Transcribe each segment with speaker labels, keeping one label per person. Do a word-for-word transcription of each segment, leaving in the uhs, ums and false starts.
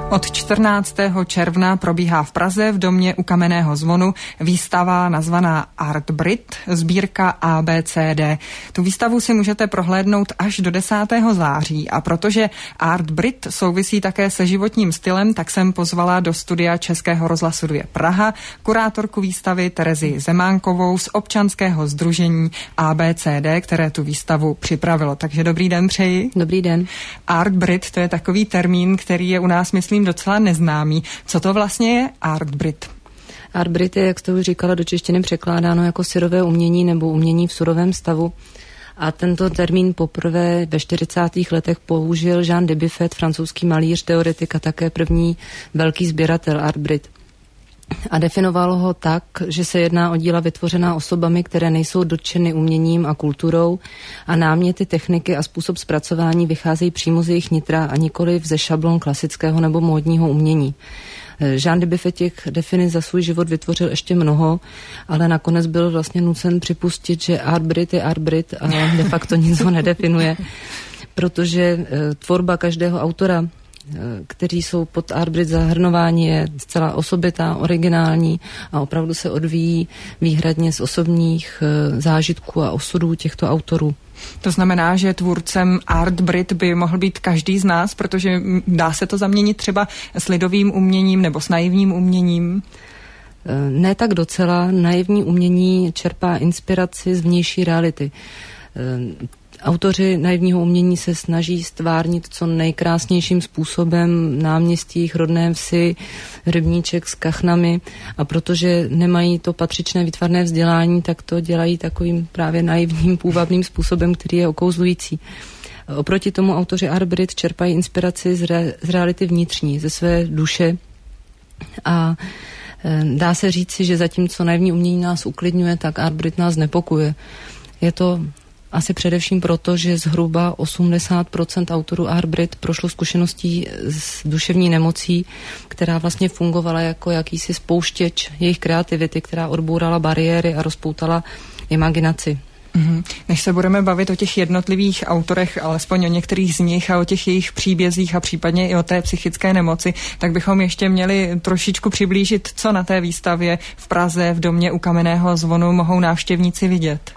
Speaker 1: Od čtrnáctého června probíhá v Praze v domě u Kamenného zvonu výstava nazvaná Art Brit, sbírka A B C D. Tu výstavu si můžete prohlédnout až do desátého září a protože Art Brit souvisí také se životním stylem, tak jsem pozvala do studia Českého rozhlasu dvě Praha kurátorku výstavy Terezii Zemánkovou z občanského sdružení A B C D, které tu výstavu připravilo. Takže dobrý den přeji.
Speaker 2: Dobrý den.
Speaker 1: Art Brit, to je takový termín, který je u nás, myslím, docela neznámý. Co to vlastně je Art Brit?
Speaker 2: Art Brit je, jak jste už říkala, do češtiny překládáno jako syrové umění nebo umění v surovém stavu. A tento termín poprvé ve čtyřicátých letech použil Jean Dubuffet, francouzský malíř, teoretik a také první velký sběratel Art Brit. A definoval ho tak, že se jedná o díla vytvořená osobami, které nejsou dotčeny uměním a kulturou a náměty, techniky a způsob zpracování vycházejí přímo z jejich nitra a nikoli ze šablon klasického nebo módního umění. Jean Dubuffet těch definic za svůj život vytvořil ještě mnoho, ale nakonec byl vlastně nucen připustit, že Art Brit je Art Brit a de facto nic ho nedefinuje, protože tvorba každého autora, kteří jsou pod Art Brit zahrnováni, je zcela osobitá, originální a opravdu se odvíjí výhradně z osobních zážitků a osudů těchto autorů.
Speaker 1: To znamená, že tvůrcem Art Brit by mohl být každý z nás, protože dá se to zaměnit třeba s lidovým uměním nebo s naivním uměním?
Speaker 2: Ne tak docela. Naivní umění čerpá inspiraci z vnější reality. Autoři naivního umění se snaží stvárnit co nejkrásnějším způsobem náměstí, rodné vsi, rybníček s kachnami a protože nemají to patřičné výtvarné vzdělání, tak to dělají takovým právě naivním, půvabným způsobem, který je okouzlující. Oproti tomu autoři Art Brit čerpají inspiraci z, re, z reality vnitřní, ze své duše a e, dá se říci, že zatímco naivní umění nás uklidňuje, tak Art Brit nás nepokuje. Je to asi především proto, že zhruba osmdesát procent autorů Art Brit prošlo zkušeností s duševní nemocí, která vlastně fungovala jako jakýsi spouštěč jejich kreativity, která odbourala bariéry a rozpoutala imaginaci.
Speaker 1: Mm-hmm. Než se budeme bavit o těch jednotlivých autorech, alespoň o některých z nich a o těch jejich příbězích a případně i o té psychické nemoci, tak bychom ještě měli trošičku přiblížit, co na té výstavě v Praze v domě u Kamenného zvonu mohou návštěvníci vidět.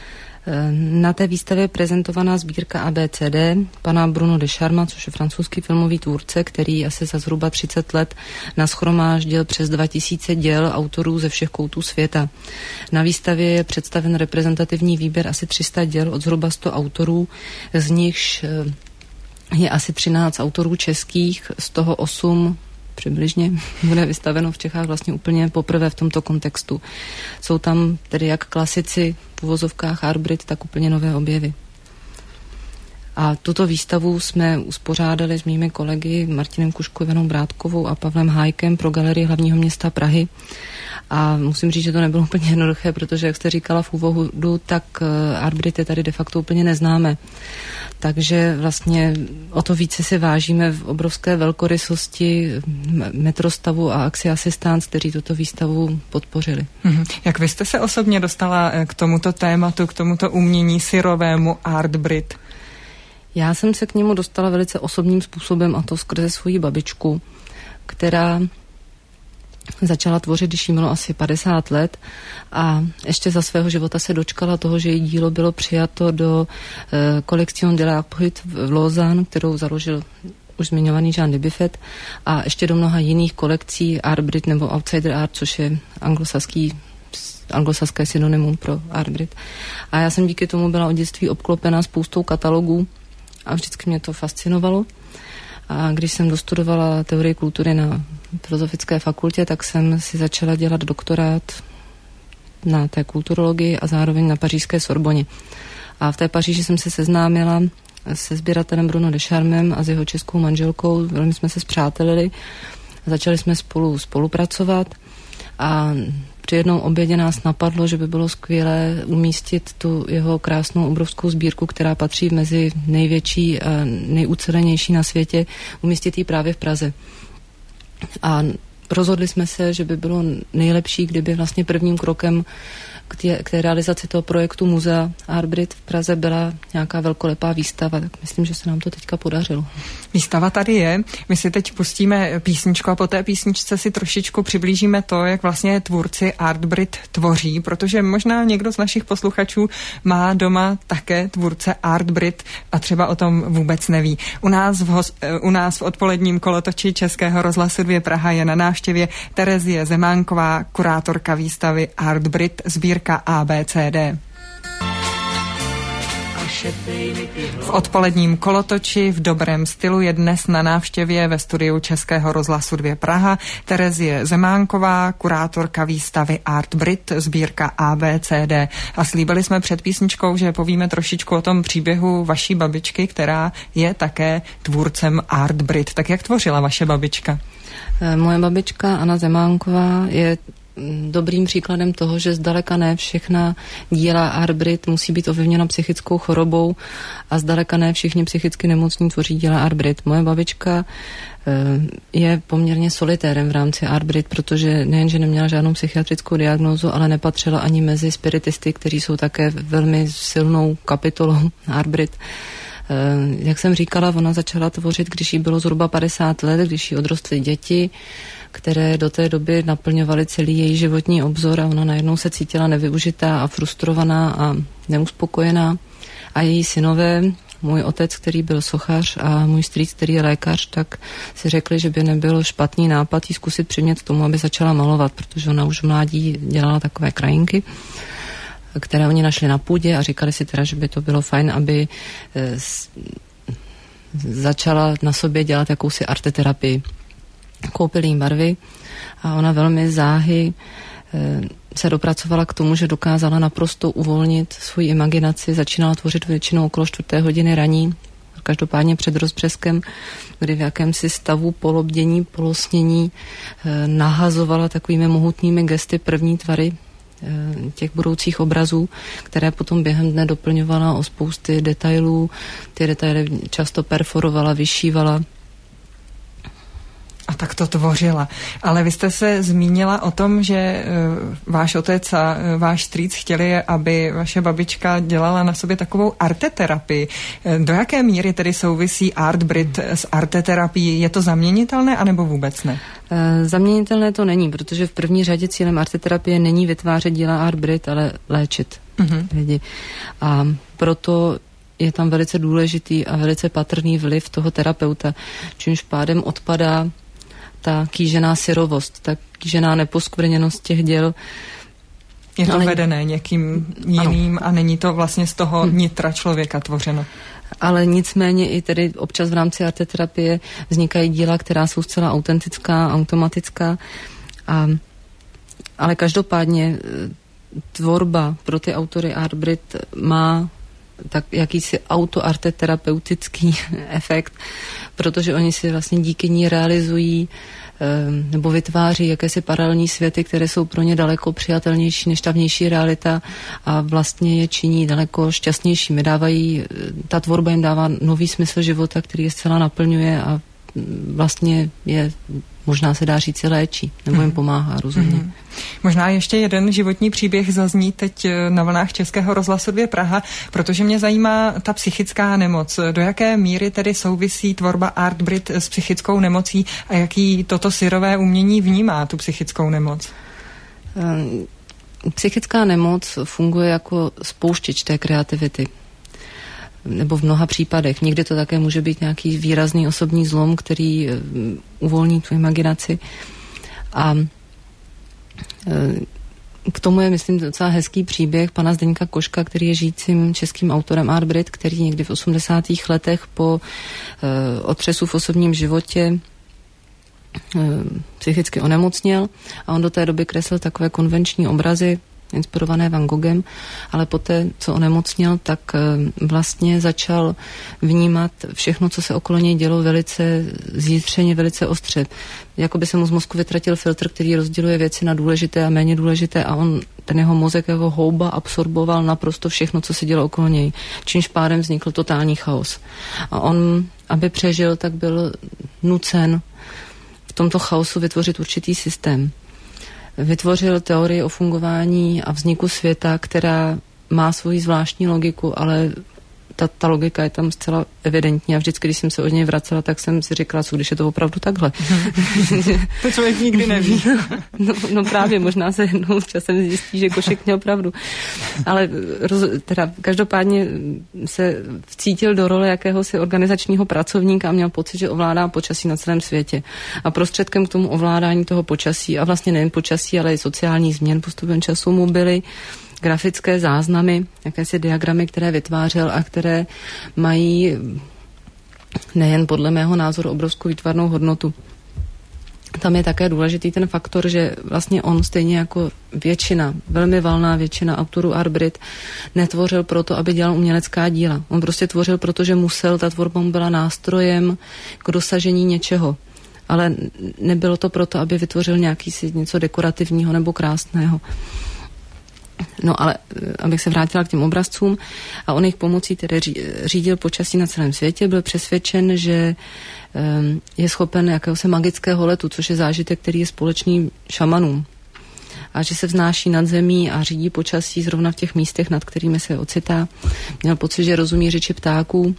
Speaker 2: Na té výstavě je prezentovaná sbírka A B C D pana Bruno Descharma, což je francouzský filmový tvůrce, který asi za zhruba třicet let nashromáždil přes dva tisíce děl autorů ze všech koutů světa. Na výstavě je představen reprezentativní výběr asi tři sta děl od zhruba sto autorů, z nichž je asi třináct autorů českých, z toho osm přibližně bude vystaveno v Čechách vlastně úplně poprvé v tomto kontextu. Jsou tam tedy jak klasici v uvozovkách Art Brit, tak úplně nové objevy. A tuto výstavu jsme uspořádali s mými kolegy Martinem Kuškou, Ivanou Brátkovou a Pavlem Hájkem pro Galerii hlavního města Prahy. A musím říct, že to nebylo úplně jednoduché, protože, jak jste říkala v úvodu, tak Art Brit je tady de facto úplně neznáme. Takže vlastně o to více si vážíme v obrovské velkorysosti Metrostavu a Axia Assistance, kteří tuto výstavu podpořili.
Speaker 1: Mm-hmm. Jak vy jste se osobně dostala k tomuto tématu, k tomuto umění syrovému Art Brit?
Speaker 2: Já jsem se k němu dostala velice osobním způsobem, a to skrze svoji babičku, která začala tvořit, když jí bylo asi padesát let a ještě za svého života se dočkala toho, že její dílo bylo přijato do uh, Collection de la Brut v Lausanne, kterou založil už zmiňovaný Jean Dubuffet, a ještě do mnoha jiných kolekcí Art Brit nebo Outsider Art, což je anglosaský anglosaské synonymum pro Art Brit. A já jsem díky tomu byla od dětství obklopena spoustou katalogů a vždycky mě to fascinovalo. A když jsem dostudovala teorii kultury na filozofické fakultě, tak jsem si začala dělat doktorát na té kulturologii a zároveň na pařížské Sorboně. A v té Paříži jsem se seznámila se sběratelem Bruno Descharmem a s jeho českou manželkou. Velmi jsme se spřátelili a začali jsme spolu spolupracovat. A při jednou obědě nás napadlo, že by bylo skvělé umístit tu jeho krásnou obrovskou sbírku, která patří mezi největší a nejucelenější na světě, umístit ji právě v Praze. A rozhodli jsme se, že by bylo nejlepší, kdyby vlastně prvním krokem k té, k té realizaci toho projektu Muzea Artbrit v Praze byla nějaká velkolepá výstava, tak myslím, že se nám to teďka podařilo.
Speaker 1: Výstava tady je, my si teď pustíme písničku a po té písničce si trošičku přiblížíme to, jak vlastně tvůrci Artbrit tvoří, protože možná někdo z našich posluchačů má doma také tvůrce Artbrit a třeba o tom vůbec neví. U nás v, hos, u nás v odpoledním kolotoči Českého rozhlasu dva Praha je na návštěvě Terezie Zemánková, kurátorka výstavy Artbrit, sbírka A B C D. V odpoledním kolotoči v dobrém stylu je dnes na návštěvě ve studiu Českého rozhlasu dva Praha Terezie Zemánková, kurátorka výstavy Artbrit, sbírka A B C D. A slíbili jsme před písničkou, že povíme trošičku o tom příběhu vaší babičky, která je také tvůrcem Artbrit. Tak jak tvořila vaše babička?
Speaker 2: Moje babička Anna Zemánková je dobrým příkladem toho, že zdaleka ne všechna díla Artbrit musí být ovlivněna psychickou chorobou a zdaleka ne všichni psychicky nemocní tvoří díla Artbrit. Moje babička je poměrně solitérem v rámci Artbrit, protože nejenže neměla žádnou psychiatrickou diagnózu, ale nepatřila ani mezi spiritisty, kteří jsou také velmi silnou kapitolou Artbrit. Jak jsem říkala, ona začala tvořit, když jí bylo zhruba padesát let, když jí odrostly děti, které do té doby naplňovaly celý její životní obzor a ona najednou se cítila nevyužitá a frustrovaná a neuspokojená. A její synové, můj otec, který byl sochař a můj strýc, který je lékař, tak si řekli, že by nebyl špatný nápad jí zkusit přimět k tomu, aby začala malovat, protože ona už v mládí dělala takové krajinky, které oni našli na půdě a říkali si teda, že by to bylo fajn, aby e, s, začala na sobě dělat jakousi arteterapii. Koupili jim barvy a ona velmi záhy e, se dopracovala k tomu, že dokázala naprosto uvolnit svou imaginaci, začínala tvořit většinou okolo čtvrté hodiny raní, každopádně před rozbřeskem, kdy v jakémsi stavu polobdění, polosnění e, nahazovala takovými mohutnými gesty první tvary těch budoucích obrazů, které potom během dne doplňovala o spousty detailů. Ty detaily často perforovala, vyšívala.
Speaker 1: A tak to tvořila. Ale vy jste se zmínila o tom, že uh, váš otec a uh, váš strýc chtěli, aby vaše babička dělala na sobě takovou arteterapii. Uh, do jaké míry tedy souvisí Artbrit s arteterapií? Je to zaměnitelné, anebo vůbec ne?
Speaker 2: Uh, zaměnitelné to není, protože v první řadě cílem arteterapie není vytvářet díla Artbrit, ale léčit uh-huh. lidi. A proto je tam velice důležitý a velice patrný vliv toho terapeuta, čímž pádem odpadá ta kýžená syrovost, ta kýžená neposkvrněnost těch děl.
Speaker 1: Je to
Speaker 2: ale
Speaker 1: vedené někým jiným ano. A není to vlastně z toho hmm. nitra člověka tvořeno.
Speaker 2: Ale nicméně i tedy občas v rámci arteterapie vznikají díla, která jsou zcela autentická, automatická. A, ale každopádně tvorba pro ty autory Artbrit má tak jakýsi autoarteterapeutický efekt, protože oni si vlastně díky ní realizují nebo vytváří jakési paralelní světy, které jsou pro ně daleko přijatelnější než ta vnější realita a vlastně je činí daleko šťastnějšími. Dávají, ta tvorba jim dává nový smysl života, který je zcela naplňuje a vlastně je, možná se dá říct, léčí, nebo jim pomáhá rozhodně. Mm.
Speaker 1: Možná ještě jeden životní příběh zazní teď na vlnách Českého rozhlasu dva Praha, protože mě zajímá ta psychická nemoc. Do jaké míry tedy souvisí tvorba Artbrit s psychickou nemocí a jaký toto syrové umění vnímá tu psychickou nemoc?
Speaker 2: Psychická nemoc funguje jako spouštěč té kreativity. Nebo v mnoha případech. Někdy to také může být nějaký výrazný osobní zlom, který uvolní tu imaginaci. A k tomu je, myslím, docela hezký příběh pana Zdeňka Koška, který je žijícím českým autorem Artbrit, který někdy v osmdesátých letech po uh, otřesu v osobním životě uh, psychicky onemocněl a on do té doby kreslil takové konvenční obrazy, inspirované Van Goghem, ale poté, co onemocněl, tak vlastně začal vnímat všechno, co se okolo něj dělo, velice zjitřeně, velice ostře. Jakoby se mu z mozku vytratil filtr, který rozděluje věci na důležité a méně důležité a on, ten jeho mozek jako houba absorboval naprosto všechno, co se dělo okolo něj. Čímž pádem vznikl totální chaos. A on, aby přežil, tak byl nucen v tomto chaosu vytvořit určitý systém. Vytvořil teorii o fungování a vzniku světa, která má svoji zvláštní logiku, ale ta, ta logika je tam zcela evidentní a vždycky, když jsem se od něj vracela, tak jsem si říkala, co když je to opravdu takhle.
Speaker 1: To člověk nikdy neví.
Speaker 2: no, no právě, možná se jednou časem zjistí, že Košek měl pravdu. Ale roz, teda každopádně se vcítil do role jakéhosi organizačního pracovníka a měl pocit, že ovládá počasí na celém světě. A prostředkem k tomu ovládání toho počasí, a vlastně nejen počasí, ale i sociálních změn postupem času mu byly grafické záznamy, jakési diagramy, které vytvářel a které mají nejen podle mého názoru obrovskou výtvarnou hodnotu. Tam je také důležitý ten faktor, že vlastně on stejně jako většina, velmi valná většina autorů Art Brit netvořil proto, aby dělal umělecká díla. On prostě tvořil, protože musel, ta tvorba mu byla nástrojem k dosažení něčeho. Ale nebylo to proto, aby vytvořil nějaký si něco dekorativního nebo krásného. No ale abych se vrátila k těm obrazcům a on jejich pomocí tedy řídil počasí na celém světě, byl přesvědčen, že je schopen jakéhosi magického letu, což je zážitek, který je společný šamanům. A že se vznáší nad zemí a řídí počasí zrovna v těch místech, nad kterými se ocitá. Měl pocit, že rozumí řeči ptáků.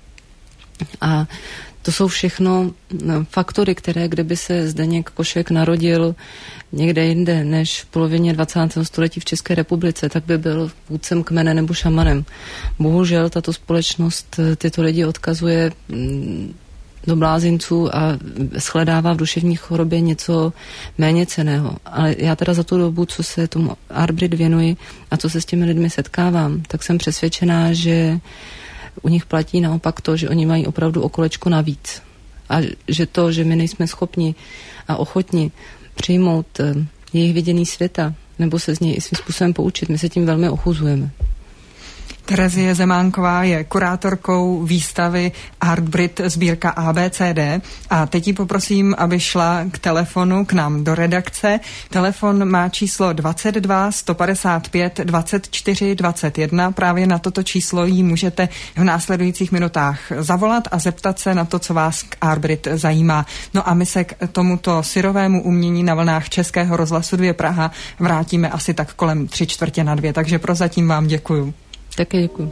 Speaker 2: A to jsou všechno faktory, které, kdyby se Zdeněk Košek narodil někde jinde než v polovině dvacátého století v České republice, tak by byl vůdcem kmene nebo šamanem. Bohužel tato společnost tyto lidi odkazuje do blázinců a shledává v duševní chorobě něco méně cenného. Ale já teda za tu dobu, co se tomu Art Brit věnuji a co se s těmi lidmi setkávám, tak jsem přesvědčená, že u nich platí naopak to, že oni mají opravdu o kolečko navíc. A že to, že my nejsme schopni a ochotni přijmout jejich vidění světa, nebo se z něj i svým způsobem poučit, my se tím velmi ochuzujeme.
Speaker 1: Terezie Zemánková je kurátorkou výstavy Art Brit sbírka A B C D a teď ji poprosím, aby šla k telefonu k nám do redakce. Telefon má číslo dvacet dva sto padesát pět dvacet čtyři dvacet jedna. Právě na toto číslo jí můžete v následujících minutách zavolat a zeptat se na to, co vás k Art Brit zajímá. No a my se k tomuto syrovému umění na vlnách Českého rozhlasu dva Praha vrátíme asi tak kolem tři čtvrtě na dvě, takže prozatím vám děkuju.
Speaker 2: Také děkuji.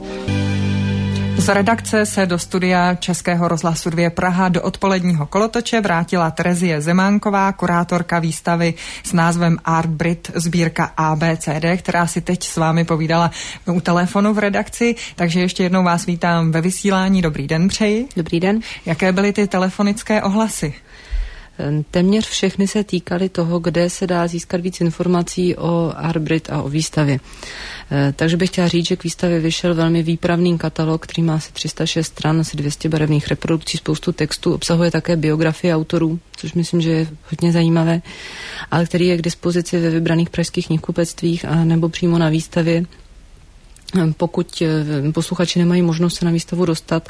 Speaker 1: Z redakce se do studia Českého rozhlasu dva Praha do odpoledního kolotoče vrátila Terezie Zemánková, kurátorka výstavy s názvem Art Brit sbírka A B C D, která si teď s vámi povídala u telefonu v redakci, takže ještě jednou vás vítám ve vysílání. Dobrý den přeji.
Speaker 2: Dobrý den.
Speaker 1: Jaké byly ty telefonické ohlasy?
Speaker 2: Téměř všechny se týkaly toho, kde se dá získat víc informací o Art Brit a o výstavě. Takže bych chtěla říct, že k výstavě vyšel velmi výpravný katalog, který má asi tři sta šest stran, asi dvě stě barevných reprodukcí, spoustu textů, obsahuje také biografie autorů, což myslím, že je hodně zajímavé, ale který je k dispozici ve vybraných pražských knihkupectvích a nebo přímo na výstavě. Pokud posluchači nemají možnost se na výstavu dostat,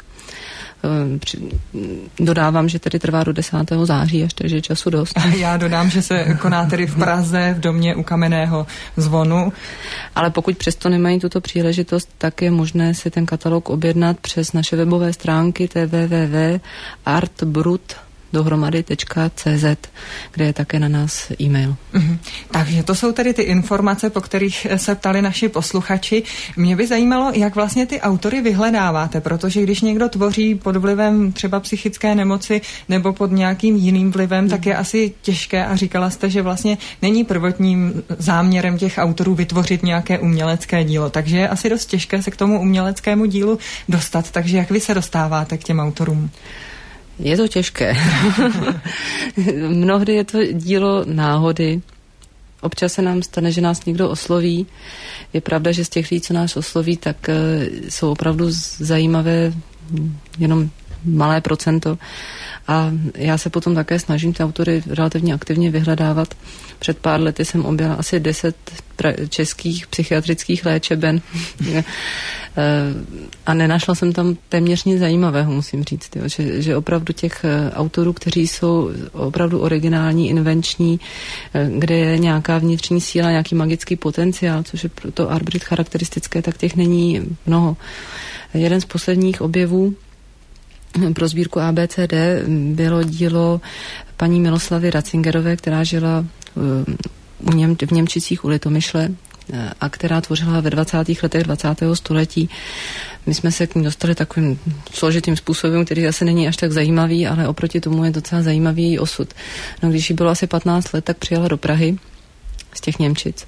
Speaker 2: dodávám, že tedy trvá do desátého září, až takže je času dost.
Speaker 1: A já dodám, že se koná tedy v Praze v domě u Kamenného zvonu.
Speaker 2: Ale pokud přesto nemají tuto příležitost, tak je možné si ten katalog objednat přes naše webové stránky w w w tečka artbrut dohromady tečka c z, kde je také na nás e-mail.
Speaker 1: Mm-hmm. Takže to jsou tedy ty informace, po kterých se ptali naši posluchači. Mě by zajímalo, jak vlastně ty autory vyhledáváte, protože když někdo tvoří pod vlivem třeba psychické nemoci nebo pod nějakým jiným vlivem, mm. tak je asi těžké a říkala jste, že vlastně není prvotním záměrem těch autorů vytvořit nějaké umělecké dílo, takže je asi dost těžké se k tomu uměleckému dílu dostat. Takže jak vy se dostáváte k těm autorům?
Speaker 2: Je to těžké. Mnohdy je to dílo náhody. Občas se nám stane, že nás někdo osloví. Je pravda, že z těch lidí, co nás osloví, tak uh, jsou opravdu zajímavé jenom malé procento. A já se potom také snažím ty autory relativně aktivně vyhledávat. Před pár lety jsem objela asi deset pra- českých psychiatrických léčeben a nenašla jsem tam téměř nic zajímavého, musím říct. Jo. Že, že opravdu těch autorů, kteří jsou opravdu originální, invenční, kde je nějaká vnitřní síla, nějaký magický potenciál, což je pro to Art Brit charakteristické, tak těch není mnoho. Jeden z posledních objevů pro sbírku A B C D bylo dílo paní Miloslavy Ratzingerové, která žila u Něm, v Němčicích u Litomyšle a která tvořila ve dvacátých letech dvacátého století. My jsme se k ní dostali takovým složitým způsobem, který asi není až tak zajímavý, ale oproti tomu je docela zajímavý její osud. No, když jí bylo asi patnáct let, tak přijela do Prahy z těch Němčic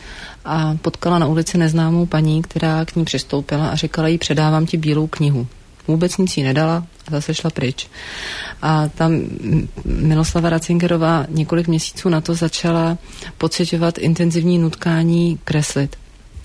Speaker 2: a potkala na ulici neznámou paní, která k ní přistoupila a říkala jí, předávám ti bílou knihu. Vůbec nic jí nedala a zase šla pryč. A tam Miloslava Ratzingerová několik měsíců na to začala pociťovat intenzivní nutkání kreslit.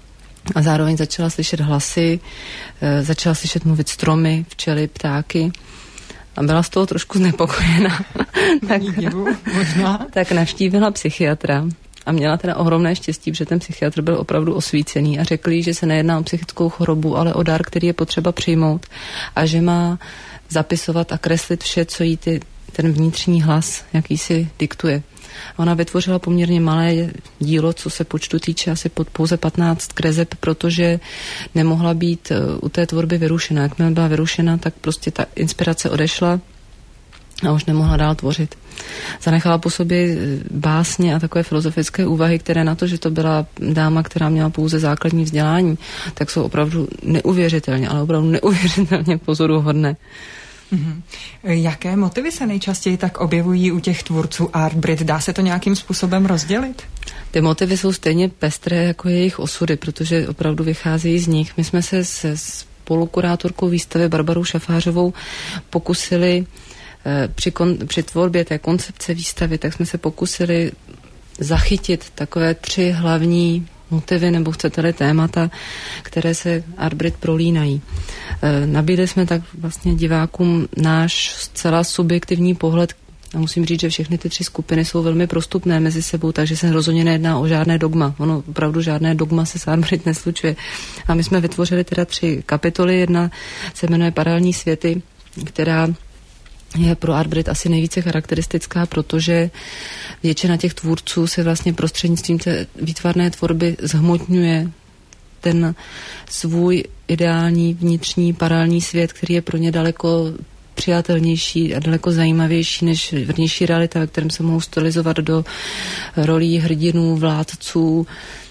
Speaker 2: A zároveň začala slyšet hlasy, začala slyšet mluvit stromy, včely, ptáky. A byla z toho trošku znepokojená. tak, možná. tak navštívila psychiatra. A měla teda ohromné štěstí, protože ten psychiatr byl opravdu osvícený a řekl jí, že se nejedná o psychickou chorobu, ale o dar, který je potřeba přijmout a že má zapisovat a kreslit vše, co jí ty, ten vnitřní hlas, jaký si diktuje. Ona vytvořila poměrně malé dílo, co se počtu týče, asi pod pouze patnáct kreseb, protože nemohla být u té tvorby vyrušena. Jakmile byla vyrušena, tak prostě ta inspirace odešla a už nemohla dál tvořit. Zanechala po sobě básně a takové filozofické úvahy, které na to, že to byla dáma, která měla pouze základní vzdělání, tak jsou opravdu neuvěřitelně, ale opravdu neuvěřitelně pozoruhodné.
Speaker 1: Mm-hmm. Jaké motivy se nejčastěji tak objevují u těch tvůrců Art Brit? Dá se to nějakým způsobem rozdělit?
Speaker 2: Ty motivy jsou stejně pestré jako jejich osudy, protože opravdu vycházejí z nich. My jsme se se spolukurátorkou výstavy Barbarou Šafářovou pokusili Při, kon, při tvorbě té koncepce výstavy, tak jsme se pokusili zachytit takové tři hlavní motivy, nebo chcete-li témata, které se Art Brit prolínají. E, nabídli jsme tak vlastně divákům náš zcela subjektivní pohled a musím říct, že všechny ty tři skupiny jsou velmi prostupné mezi sebou, takže se rozhodně nejedná o žádné dogma. Ono opravdu žádné dogma se s Art Brit neslučuje. A my jsme vytvořili teda tři kapitoly. Jedna se jmenuje Paralelní světy, která je pro Art Brit asi nejvíce charakteristická, protože většina těch tvůrců se vlastně prostřednictvím té výtvarné tvorby zhmotňuje ten svůj ideální vnitřní paralelní svět, který je pro ně daleko přijatelnější a daleko zajímavější než vnější realita, ve kterém se mohou stylizovat do rolí hrdinů, vládců,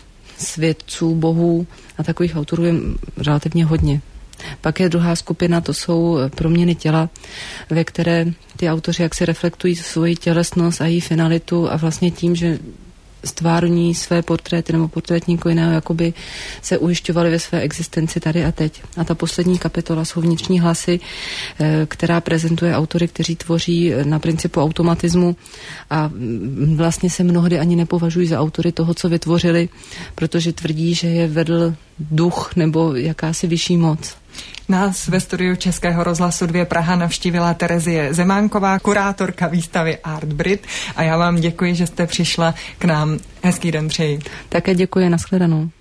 Speaker 2: svědců, bohů a takových autorů je relativně hodně. Pak je druhá skupina, to jsou proměny těla, ve které ty autoři jak si reflektují svoji tělesnost a její finalitu a vlastně tím, že stvární své portréty nebo portrét někoho jiného, jakoby se ujišťovali ve své existenci tady a teď. A ta poslední kapitola jsou vnitřní hlasy, která prezentuje autory, kteří tvoří na principu automatismu a vlastně se mnohdy ani nepovažují za autory toho, co vytvořili, protože tvrdí, že je vedl duch nebo jakási vyšší moc.
Speaker 1: Nás ve studiu Českého rozhlasu dva Praha navštívila Terezie Zemánková, kurátorka výstavy Art Brit, a já vám děkuji, že jste přišla k nám. Hezký den přeji.
Speaker 2: Také děkuji, nashledanou.